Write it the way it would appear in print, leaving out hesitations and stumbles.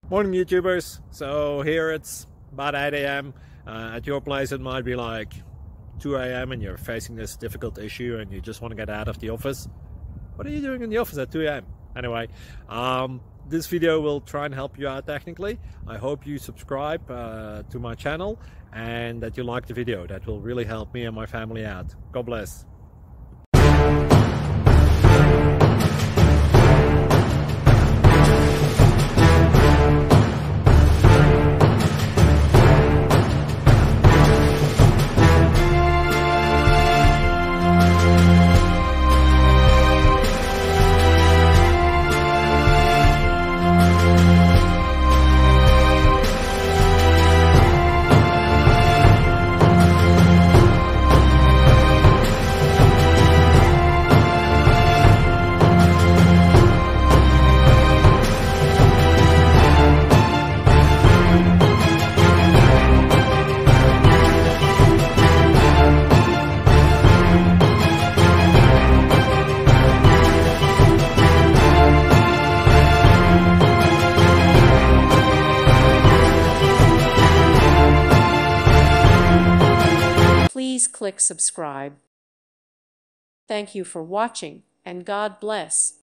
Morning YouTubers. So here it's about 8 a.m. At your place it might be like 2 a.m. and you're facing this difficult issue and you just want to get out of the office. What are you doing in the office at 2 a.m.? Anyway, this video will try and help you out technically. I hope you subscribe to my channel and that you like the video. That will really help me and my family out. God bless. Please click subscribe. Thank you for watching, and God bless.